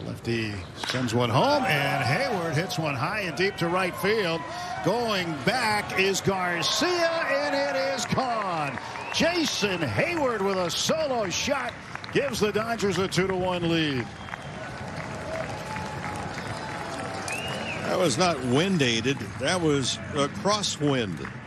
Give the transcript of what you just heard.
Lefty sends one home, and Heyward hits one high and deep to right field. Going back is Garcia, and it is gone. Jason Heyward with a solo shot gives the Dodgers a 2-1 lead. That was not wind aided. That was a crosswind.